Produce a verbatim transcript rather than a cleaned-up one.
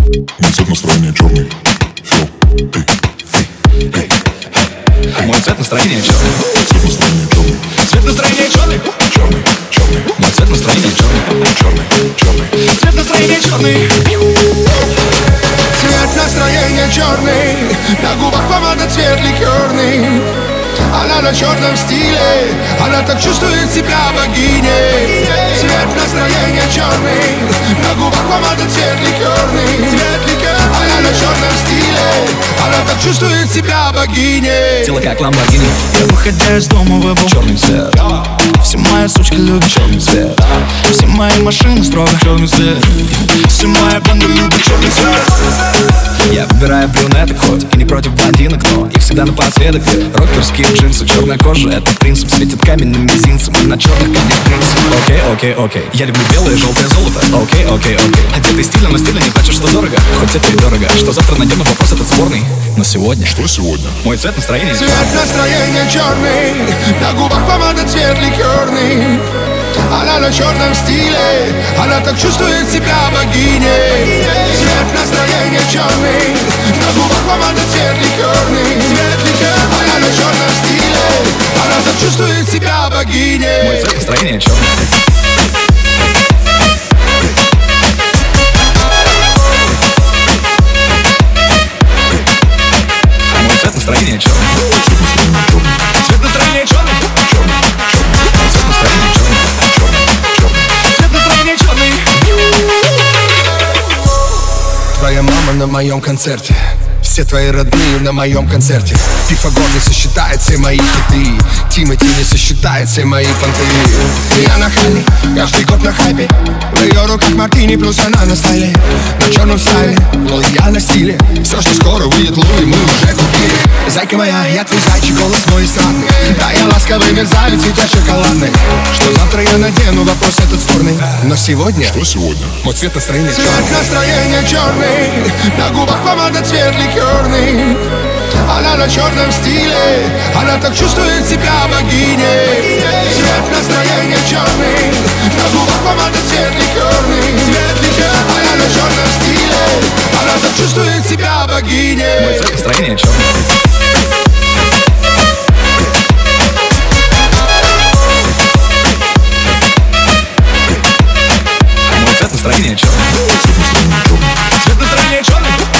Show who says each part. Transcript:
Speaker 1: Мой цвет настроения черный. Фил, эй, эй, эй.
Speaker 2: Мой цвет настроения черный.
Speaker 1: Цвет настроения черный.
Speaker 2: Цвет настроения черный.
Speaker 1: Черный, черный.
Speaker 2: Мой цвет настроения черный.
Speaker 1: Черный, черный.
Speaker 2: Цвет настроения черный.
Speaker 3: Цвет настроения черный. На губах помада, цвет ликерный. Она на черном стиле, она так чувствует себя богиней. Цвет настроения черный. На губах помада, цвет ликерный. Она на черном стиле, она так чувствует себя богиней.
Speaker 2: Тело как ламборгини.
Speaker 4: Я, выходя из дома, выбрал
Speaker 2: черный цвет.
Speaker 4: Все мои сучки любят
Speaker 2: Черный цвет.
Speaker 4: Все мои машины строго
Speaker 2: Черный цвет.
Speaker 4: Все мои банды любят черный цвет.
Speaker 2: Я выбираю брюнеток хоть и не против блондинок, но их всегда напоследок. Рокерские джинсы, черная кожа, это принцип. Светит каменным мизинцем и на черных камнях принцип. Окей, окей, окей. Я люблю белое, желтое золото. Окей, окей, окей. Одетый стильно, но стильно не значит, что дорого. Хоть это и дорого. Что завтра найдем, но вопрос этот спорный. Но сегодня
Speaker 1: Что сегодня?
Speaker 2: мой цвет настроения.
Speaker 3: Цвет настроения черный. На губах помада, цвет ликерный. Она на черном стиле, она так чувствует себя богиней. Цвет настроения черный. На губах помада, цвет ликерный. Она на черном стиле, она так чувствует себя богиней.
Speaker 2: Мой цвет настроения черный. Мой цвет настроения черный. Цвет настроения черный.
Speaker 1: Черный, черный.
Speaker 2: Цвет настроения черный.
Speaker 1: Черный, черный.
Speaker 2: Цвет настроения черный.
Speaker 3: Твоя мама на моем концерте. Все твои родные на моем концерте. Пифагор не сосчитает все мои хиты. Тимати не сосчитает все мои понты. Я нахальный, каждый год на хайпе. В ее руках мартини, плюс она на стайле. На черном стайле, но я на стиле. Все, что скоро выйдет Луи, мы уже купили. Зайка моя, я твой зайчик, голос мой странный. Да, я ласковый мерзавец, и тебя шоколадный. Что завтра я надену, вопрос этот спорный. Но сегодня,
Speaker 1: Что сегодня?
Speaker 3: мой цвет настроения черный. Цвет настроения черный. На губах помада, цвет ликерный. Она на черном стиле, она так чувствует себя богиней. Цвет настроения черный. На губах помада, цвет ликерный. Она на черном стиле, она так чувствует себя богиней.
Speaker 2: Мой цвет настроения черный. Мой цвет настроения черный.
Speaker 1: Цвет настроения черный.
Speaker 2: Цвет настроения черный.